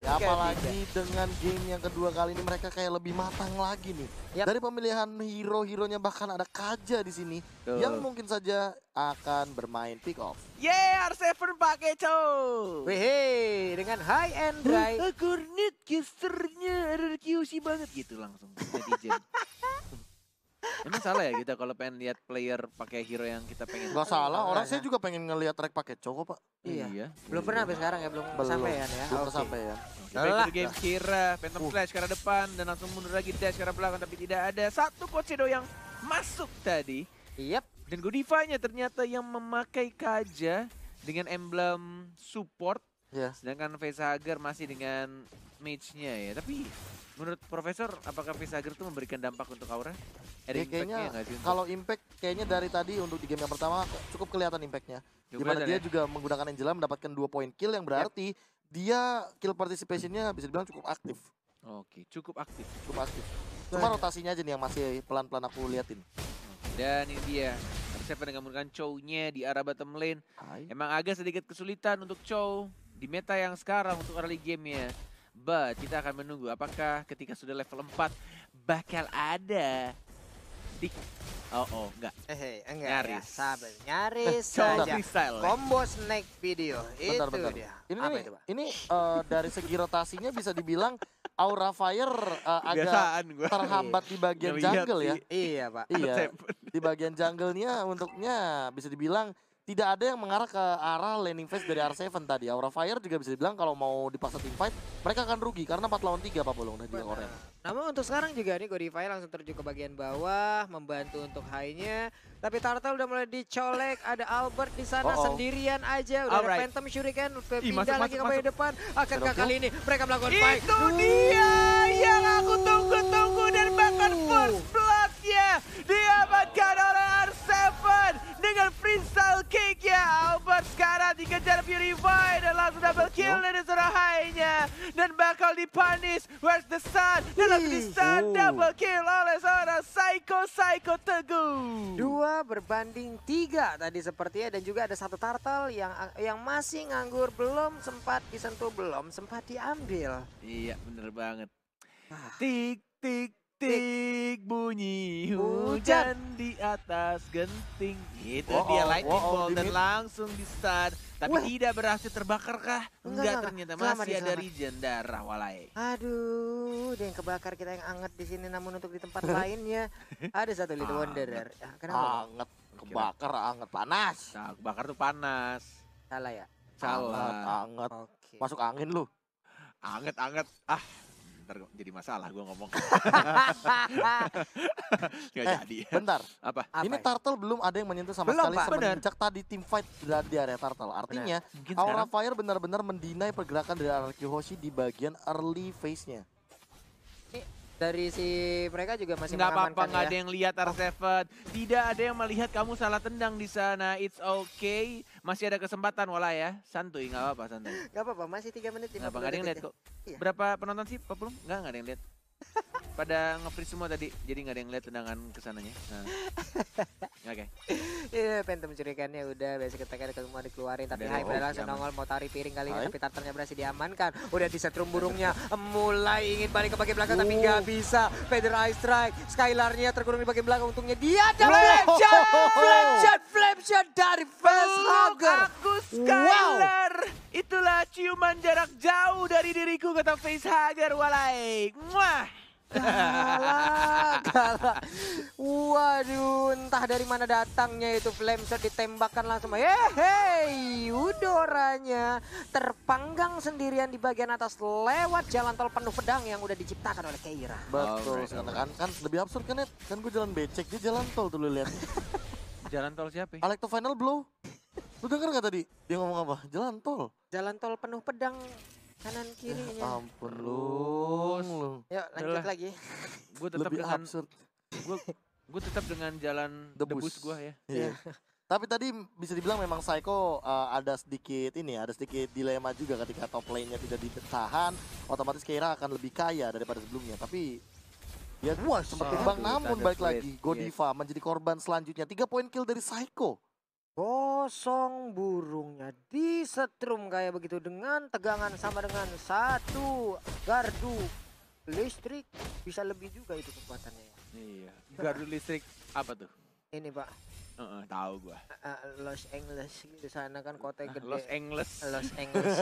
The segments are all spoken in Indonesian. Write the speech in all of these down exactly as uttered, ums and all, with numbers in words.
Ya, apalagi dengan game yang kedua kali ini mereka kayak lebih matang lagi nih. Yap. Dari pemilihan hero-heronya bahkan ada Kaja di sini Tuh. yang mungkin saja akan bermain pick off. Yeay, R tujuh pakai cow. Wih, dengan high and dry. Cornet casternya R Q C banget gitu langsung netizen. Emang salah ya kita kalau pengen lihat player pakai hero yang kita pengen? Gak salah, enggak, orang enggak. saya juga pengen ngelihat track pakai cowok pak. Iya. Belum pernah sampai sekarang ya, belum, Belum. sampean ya. Belum Oke. kesampaian. Back to the game Kira, Phantom Uh. Flash ke arah depan dan langsung mundur lagi dash ke arah belakang tapi tidak ada satu Pochedo yang masuk tadi. Yap. Dan Godiva-nya ternyata yang memakai Kaja dengan emblem support. Ya. Sedangkan Facehager masih dengan mage-nya ya. Tapi menurut Profesor, apakah Facehager itu memberikan dampak untuk Aura? Ada Ya, impact-nya kayaknya nggak sih? untuk- kalau impact kayaknya dari tadi untuk di game yang pertama cukup kelihatan impactnya. Cukup Dimana kelihatan dia ya? juga menggunakan Angela mendapatkan dua poin kill yang berarti dia kill participationnya bisa dibilang cukup aktif. Oke, cukup aktif. Cukup aktif. Cuma rotasinya aja nih yang masih pelan-pelan aku liatin. Dan ini dia, Arseven dengan menggunakan Chow-nya di arah bottom lane. Hai. Emang agak sedikit kesulitan untuk Chow di meta yang sekarang untuk early game-nya. But kita akan menunggu apakah ketika sudah level empat bakal ada di... Oh, oh, enggak. Eh, enggak Nyaris. ya, sabar. Nyaris Chow saja. freestyle. Combo snake video. Bentar, itu bentar. dia. Ini Apa nih, itu, Pak? ini eh, dari segi rotasinya bisa dibilang Aura Fire eh, agak Kebiasaan gue. terhambat di bagian Ngeliat jungle ya. sih. Iya, Pak. Iya, di bagian jungle-nya untuknya bisa dibilang tidak ada yang mengarah ke arah laning phase dari R tujuh tadi. Aura Fire juga bisa dibilang kalau mau dipaksa team fight, mereka akan rugi karena empat lawan tiga Pak Bolong dan juga Oren. Namun untuk sekarang juga nih Godiva langsung terjun ke bagian bawah, membantu untuk high-nya. Tapi Turtle udah mulai dicolek, ada Albert di sana Uh-oh. sendirian aja, udah Alright. ada Phantom Shuriken, udah Ih, pindah masuk, lagi masuk, ke bagian depan. Akankah Shadow kali ini mereka melakukan fight? Itu dia yang aku tunggu-tunggu dan bahkan first blood-nya diamankan oleh R tujuh dengan freestyle kick-nya. Albert sekarang dikejar Purify dan langsung double kill dari seorang high-nya. Dan bakal dipanis. Where's the sun? Dan langsung di stun Oh. double kill oleh seorang Psycho Psycho Teguh. Dua berbanding tiga tadi sepertinya, dan juga ada satu turtle yang yang masih nganggur, belum sempat disentuh, belum sempat diambil. Iya bener banget. Ah. Tik tik tik bunyi Hujan. hujan di atas genting. Itu Wow, dia lightning wow, bolt di dan mid. langsung di stun. Tapi Wah. tidak berhasil terbakar kah? Enggak, Enggak, enggak, ternyata enggak. Selamat masih ya, ada selamat. regen darah walai. Aduh, ada yang kebakar, kita yang anget di sini, namun untuk di tempat lainnya ada satu little Anget. wanderer. Ah, kenapa? Anget, kebakar, anget, panas. Nah, bakar tuh panas. Salah ya? Anget, Salah. anget. Oke. Masuk angin lu. Anget anget. Ah, ntar jadi masalah gua ngomong. Nggak Eh, jadi. Bentar, Apa? Apa ini ya? Turtle belum ada yang menyentuh sama Belum, sekali Pak. semenjak tadi team fight berada di area Turtle. Artinya Mungkin Aura sekarang Fire benar-benar mendinai pergerakan dari R Q Hoshi di bagian early phase-nya. Dari si mereka juga masih nggak apa-apa, mengamankan nggak ya. ada yang lihat R tujuh. Tidak ada yang melihat kamu salah tendang di sana. It's okay. Masih ada kesempatan wala ya. Santuy, nggak apa-apa santuy. Gak apa-apa, masih tiga menit. Nggak apa, nggak ada yang lihat kok. Iya. Berapa penonton sih, Pak Pulung? Nggak, nggak ada yang lihat. Pada nge-freeze semua tadi, jadi nggak ada yang lihat tendangan kesananya. Nah. Oke. Iya, Phantom curikannya udah, basic attack-nya mau dikeluarin, tapi Udah, Hype oh, langsung aman. nongol mau tarik piring kali ini, Hai. tapi Turtle-nya berhasil diamankan. Udah disetrum burungnya, mulai ingin balik ke bagian belakang, tapi nggak bisa. Feather Eye Strike, Skylar-nya terkurung di bagian belakang, untungnya dia ada flame shot, flame shot, flame shot dari Facehager. Aku Skylar. Itulah ciuman jarak jauh dari diriku, kata Facehager walai. Muah. Kalah, kalah. Waduh, entah dari mana datangnya itu flame shot, ditembakkan langsung. Hei, Udoranya terpanggang sendirian di bagian atas lewat jalan tol penuh pedang yang udah diciptakan oleh Keira. Betul, Alright, kan, kan kan lebih absurd kan Net? Kan gue jalan becek, dia jalan tol tuh lu lihat. Jalan tol siapa? Alek to final blow. Lu denger gak tadi? Dia ngomong apa? Jalan tol. Jalan tol penuh pedang kanan kirinya. Ampun lu. lu. Yuk lanjut Udahlah. lagi. Gue tetap Lebih dengan absurd. gue gue tetap dengan jalan Debus. debus gue ya. Iya. Tapi tadi bisa dibilang memang Psycho uh, ada sedikit ini, ada sedikit dilema juga ketika top lane-nya tidak ditahan, otomatis Keira akan lebih kaya daripada sebelumnya. Tapi ya Wah, sempat satu, tumbang namun Thunder balik Blade. lagi Godiva menjadi korban selanjutnya. Tiga poin kill dari Psycho. Gosong burungnya disetrum kayak begitu dengan tegangan sama dengan satu gardu listrik. Bisa lebih juga itu kekuatannya ya. Iya. Gardu listrik apa tuh? Ini Pak, Heeh, tahu gua. uh, Los Angeles di sana kan kota Nah, gede. Los Angeles. Los Angeles.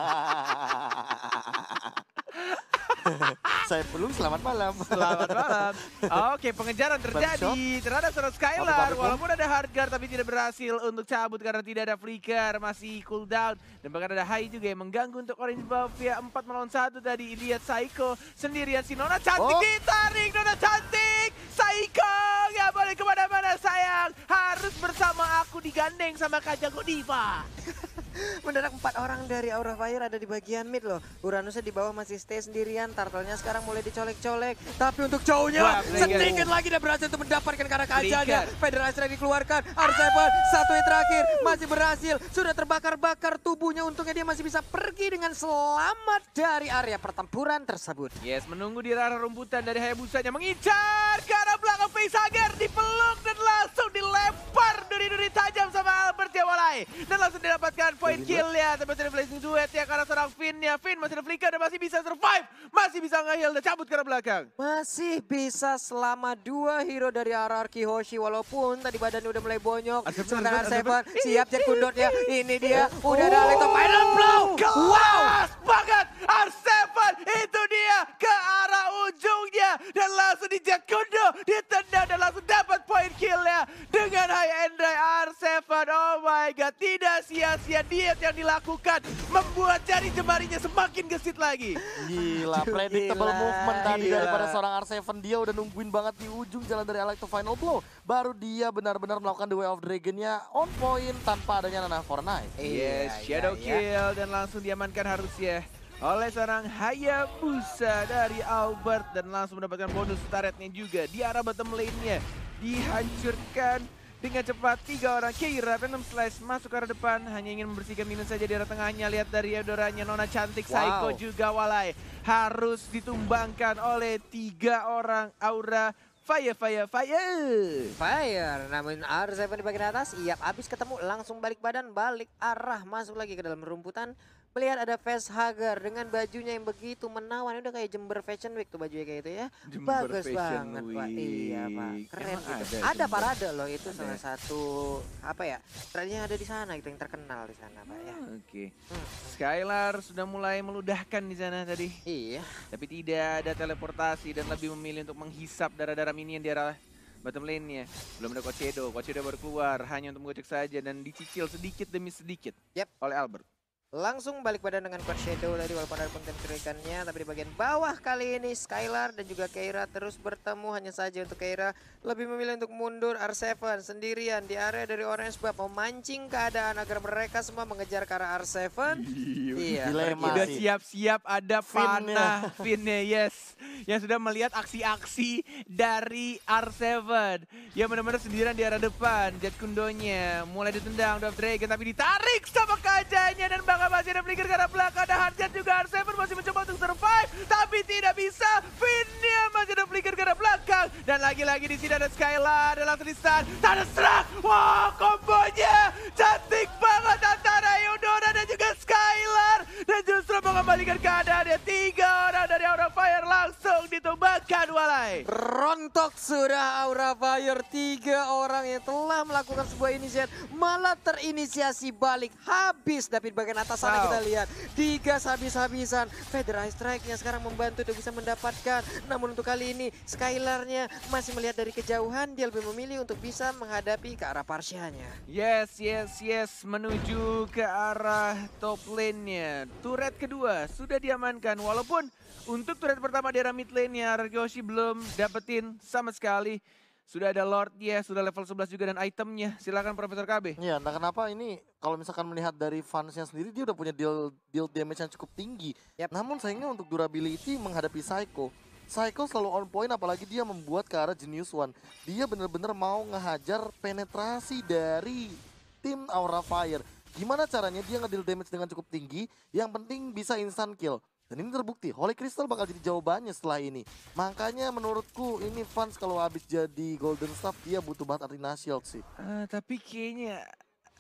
Saya belum selamat malam. Selamat malam. Oke, pengejaran terjadi terhadap seorang Skylar. Pabrik, pabrik, Walaupun ada hard guard tapi tidak berhasil untuk cabut karena tidak ada flicker. Masih cooldown. Dan bahkan ada Hai juga yang mengganggu untuk Orange Buff via empat melawan satu tadi. Lihat Psycho sendirian. Si Nona cantik Oh. ditarik. Nona cantik. Psycho gak boleh kemana-mana sayang. Harus bersama aku digandeng sama Kajago Diva. Mendadak empat orang dari Aura Fire ada di bagian mid loh. Uranusnya di bawah masih stay sendirian. Turtle-nya sekarang mulai dicolek-colek. Tapi untuk jauhnya Wah, flicker. sedikit lagi dia berhasil untuk mendapatkan karena kajalnya. Flicker. Federal Strike dikeluarkan. R tujuh satu yang terakhir masih berhasil. Sudah terbakar-bakar tubuhnya. Untungnya dia masih bisa pergi dengan selamat dari area pertempuran tersebut. Yes, menunggu di arah rumputan dari Hayabusanya. Mengincar ke arah belakang Facehager. Dipeluk dan langsung dilempar duri-duri tajam sama Albert Yawalai. Dan langsung didapatkan point kill ya. Tapi masih ada flashing duet ya karena seorang Finn ya. Finn masih ada flicker dan masih bisa survive. Masih bisa nge-heal dan cabut ke arah belakang. Masih bisa selama dua hero dari R R Kihoshi. Walaupun tadi badannya udah mulai bonyok. Arseven, Sementara R Arseven, tujuh Arseven. siap jet kundotnya. Ini dia. Udah ada Alekto final blow. Kelas banget. R tujuh itu dia ke arah ujungnya. Dan langsung di jet kundo. Ditendang dan langsung dapat point kill ya. Dengan high and dry R tujuh. Oh my god. Tidak sia-sia diet yang dilakukan. Membuat jari jemarinya semakin gesit lagi. Gila, Aduh, predictable gila. movement tadi Gila. daripada seorang R tujuh. Dia udah nungguin banget di ujung jalan dari Alec to final blow. Baru dia benar-benar melakukan the way of dragonnya on point tanpa adanya Nana for Night. Yes, Iya, shadow iya, kill dan langsung diamankan harusnya oleh seorang Hayabusa dari Albert dan langsung mendapatkan bonus turretnya juga di arah bottom lane-nya. Dihancurkan dengan cepat tiga orang. Keira Venom Slash masuk ke arah depan, hanya ingin membersihkan minus saja di arah tengahnya. Lihat dari Eudoranya, Nona cantik, Psycho Wow. juga Walai harus ditumbangkan oleh tiga orang Aura Fire, Fire, Fire. Fire, namun R tujuh di bagian atas, siap habis ketemu langsung balik badan, balik arah, masuk lagi ke dalam rumputan. Melihat ada Facehager dengan bajunya yang begitu menawan, udah kayak Jember Fashion Week tuh bajunya kayak itu ya. Jember Bagus Fashion banget Pak, iya Pak, Week. keren Emang gitu. ada Ada, Jember? parade loh, itu Ada salah ya? satu apa ya, trend yang ada di sana gitu, yang terkenal di sana Pak ya. Oke, Hmm. Skylar sudah mulai meludahkan di sana tadi. Iya, Tapi tidak ada teleportasi dan lebih memilih untuk menghisap darah-darah minion di arah bottom lane-nya. Belum ada Kocedo, Kocedo baru keluar hanya untuk menggocek saja dan dicicil sedikit demi sedikit Yep. oleh Albert. langsung balik badan dengan Quad Shadow tadi walaupun ada konten kerikannya, tapi di bagian bawah kali ini Skylar dan juga Keira terus bertemu. Hanya saja untuk Keira lebih memilih untuk mundur. R tujuh sendirian di area dari Orange Buff memancing keadaan agar mereka semua mengejar ke arah R tujuh. Iya, Dilema. Udah Masih. siap-siap ada Fin-nya. panah Finnya, yes. Yang sudah melihat aksi-aksi dari R tujuh. Yang benar-benar sendirian di arah depan. Jet kundonya mulai ditendang Dwarf Dragon tapi ditarik sama kajanya dan bahkan masih ada flicker ke arah belakang. Ada hard jet juga. R tujuh masih mencoba untuk survive tapi tidak bisa. Finnya masih ada flicker ke arah belakang. Dan lagi-lagi di sini ada Skylar dan langsung di-stun. Tanda serak. Wah, kombonya cantik banget antara Eudora dan juga Skylar. Dan justru mengembalikan keadaannya. Tiga orang dari Aura Fire langsung ditumbangkan Walai. Rontok sudah Aura Fire. Tiga orang yang telah melakukan sebuah inisiasi malah terinisiasi balik. Habis David bagian atas sana Wow. kita lihat. Digas habis-habisan. Federal Strike-nya sekarang membantu untuk bisa mendapatkan. Namun untuk kali ini Skylar-nya masih melihat dari kejauhan. Dia lebih memilih untuk bisa menghadapi ke arah Parsianya. Yes, yes, yes. Menuju ke arah top lane-nya. Turret kedua sudah diamankan. Walaupun untuk turret pertama di arah mid lane-nya Argoshi belum dapetin sama sekali. Sudah ada Lord ya, sudah level sebelas juga dan itemnya. Silakan Profesor K B. Iya, entah kenapa ini kalau misalkan melihat dari fansnya sendiri dia udah punya deal deal damage yang cukup tinggi. Yap. Namun sayangnya untuk durability menghadapi Psycho. Psycho selalu on point apalagi dia membuat ke arah Genius One. Dia bener-bener mau ngehajar penetrasi dari tim Aura Fire. Gimana caranya dia ngedeal damage dengan cukup tinggi, yang penting bisa instant kill. Dan ini terbukti, Holy Crystal bakal jadi jawabannya setelah ini. Makanya menurutku ini fans kalau habis jadi Golden Staff dia butuh banget Arena Shield sih. Ah, tapi kayaknya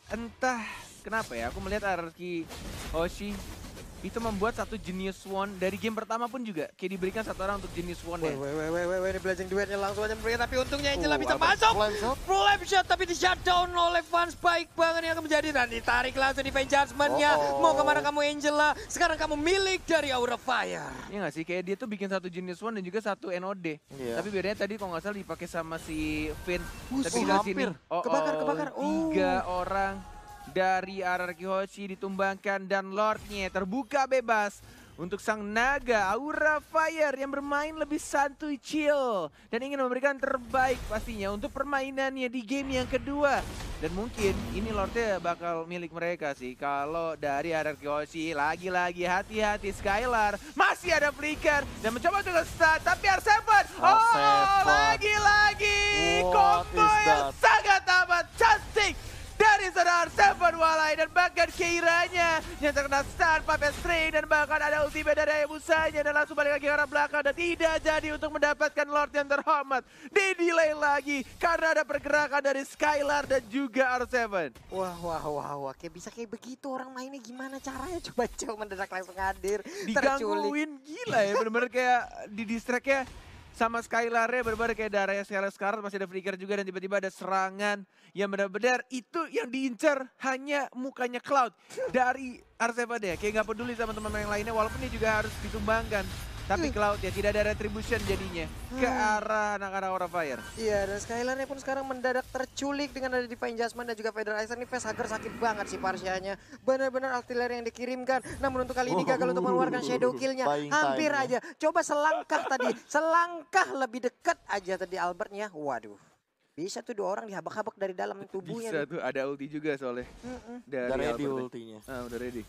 entah kenapa ya, aku melihat Arki Hoshi itu membuat satu Genius One dari game pertama pun juga kayak diberikan satu orang untuk Genius One Weh, ya. weh, weh, weh, weh, weh, ini blazing duetnya langsung aja memberikan, tapi untungnya Angela Uh, bisa ada masuk. flame shot. Flame shot tapi di shutdown oleh fans, baik banget yang akan menjadi, dan ditarik langsung di Judgment-nya. Oh, oh. Mau kemana kamu Angela? Sekarang kamu milik dari Aura Fire. Iya nggak sih, kayak dia tuh bikin satu Genius One dan juga satu N O D. Iya. Tapi bedanya tadi kalau nggak salah dipakai sama si Finn. Uh, Tapi oh, kita sini, hampir. oh, Kebakar, oh, kebakar. Oh. tiga orang dari R R Q Hoshi ditumbangkan dan Lordnya terbuka bebas untuk sang naga Aura Fire yang bermain lebih santuy, chill, dan ingin memberikan terbaik pastinya untuk permainannya di game yang kedua. Dan mungkin ini Lordnya bakal milik mereka sih. Kalau dari R R Q Hoshi, lagi-lagi hati-hati Skylar. Masih ada flicker dan mencoba untuk stun, tapi R tujuh. Oh, tujuh. lagi-lagi What combo is yang that? sangat amat cantik dari saudara Seven Walai, dan bahkan Keiranya yang terkena stun, Puppet String, dan bahkan ada ultimate dari Hayabusanya dan langsung balik lagi ke arah belakang dan tidak jadi untuk mendapatkan Lord yang terhormat. Di-delay lagi karena ada pergerakan dari Skylar dan juga R tujuh. Wah, wah, wah, wah, kayak bisa kayak begitu orang mainnya, gimana caranya? Coba coba mendadak langsung hadir, terculik. Digangguin gila ya, bener-bener kayak di distract-nya sama Skylar-nya, bener-bener kayak darahnya Skylar sekarang masih ada flicker juga dan tiba-tiba ada serangan yang benar-benar itu yang diincar hanya mukanya Cloud dari R tujuh ya. Kayak nggak peduli sama teman-teman yang lainnya walaupun dia juga harus ditumbangkan. Tapi Cloud ya tidak ada retribution jadinya ke arah anak-anak Aura Fire. Iya, dan Skylar-nya pun sekarang mendadak terculik dengan ada Divine Judgment dan juga Federation. Ini facehugger sakit banget sih Parsianya. Benar-benar artileri yang dikirimkan. Namun untuk kali ini gagal untuk mengeluarkan shadow kill-nya. Buying Hampir time-nya. aja. Coba selangkah tadi. Selangkah lebih dekat aja tadi Albertnya. Waduh. Bisa tuh dua orang dihabak-habak dari dalam tubuhnya. Bisa tuh ada ulti juga soalnya. Mm-mm. Dari Udah ready Albert. ultinya. Ah, udah ready.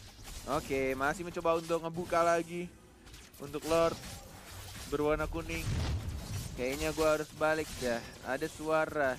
Oke, masih mencoba untuk ngebuka lagi. Untuk Lord berwarna kuning. Kayaknya gua harus balik dah. Ada suara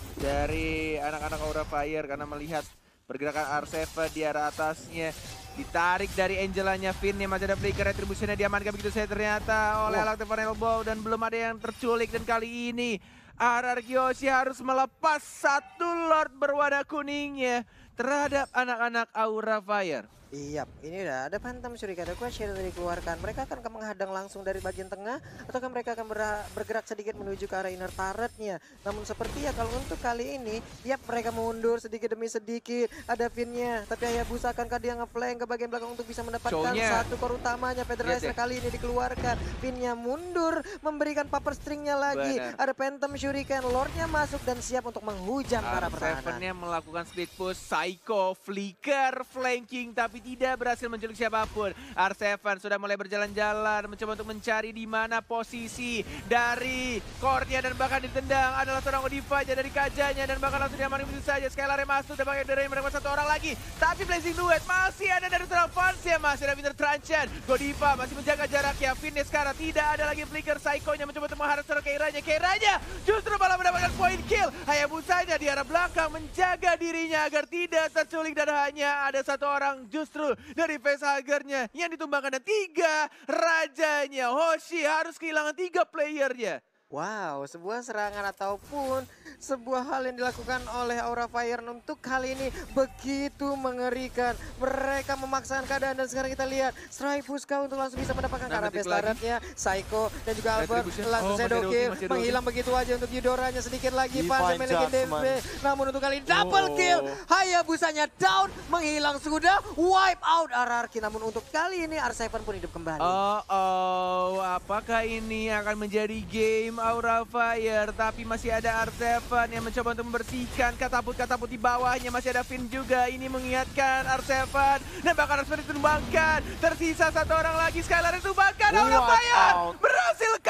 dari anak-anak Aura Fire karena melihat pergerakan R tujuh di arah atasnya. Ditarik dari Angelanya, Finn yang masih ada flicker, retributionnya diamankan begitu saya ternyata oleh Wah. Electric Elbow dan belum ada yang terculik. Dan kali ini R R Q Hoshi harus melepas satu Lord berwarna kuningnya terhadap anak-anak Aura Fire. Iya, ini udah ada Phantom Shuriken, ada Quest Shadow yang dikeluarkan. Mereka akan menghadang langsung dari bagian tengah, ataukah mereka akan bera- bergerak sedikit menuju ke arah inner turretnya. Namun seperti ya kalau untuk kali ini, ya mereka mundur sedikit demi sedikit. Ada Finn-nya, tapi Hayabusa akankah dia nge-flank ke bagian belakang untuk bisa mendapatkan Show-nya. satu core utamanya. Federation Lihat deh. kali ini dikeluarkan. Finn-nya mundur, memberikan Pupper String-nya lagi. Benar. Ada Phantom Shuriken, Lord-nya masuk dan siap untuk menghujam para R pertahanan. tujuh-nya melakukan split push, Psycho, flicker, flanking, tapi tidak berhasil menculik siapapun. R tujuh sudah mulai berjalan-jalan, mencoba untuk mencari di mana posisi dari core-nya dan bahkan ditendang adalah seorang Odiva aja dari kajanya dan bahkan langsung diamankan begitu saja. Skylar masuk dan bahkan dari mereka satu orang lagi. Tapi Blazing Duet masih ada dari seorang fans ya, masih ada Winter Tranchan. Godiva masih menjaga jaraknya. Finnes sekarang tidak ada lagi flicker, Psycho-nya mencoba untuk mengharap seorang Keiranya. Keiranya justru malah mendapatkan point kill. Hayabusanya di arah belakang menjaga dirinya agar tidak terculik dan hanya ada satu orang justru dari facehugger-nya yang ditumbangkan dan tiga rajanya. Hoshi harus kehilangan tiga playernya. Wow, sebuah serangan ataupun sebuah hal yang dilakukan oleh Aura Fire untuk kali ini begitu mengerikan. Mereka memaksakan keadaan dan sekarang kita lihat Strike Fuska untuk langsung bisa mendapatkan Nah, karena detik best lagi. turretnya. Psycho dan juga Albert Retribution. langsung Oh, masih shadow ada ulti, kill. masih ada Menghilang begitu aja untuk Eudoranya sedikit lagi. Divine Panzer memiliki Judgment. D M. Namun untuk kali ini double Oh. kill. Hayabusanya down, menghilang sudah. Wipe out R R Q. Namun untuk kali ini R tujuh pun hidup kembali. Oh, oh, apakah ini akan menjadi game Aura Fire? Tapi masih ada R tujuh yang mencoba untuk membersihkan katapult-katapult di bawahnya. Masih ada Finn juga, ini mengingatkan R tujuh. Dan bahkan harus ditumbangkan. Tersisa satu orang lagi, Skylar ditumbangkan. Aura Wipe Fire out. berhasil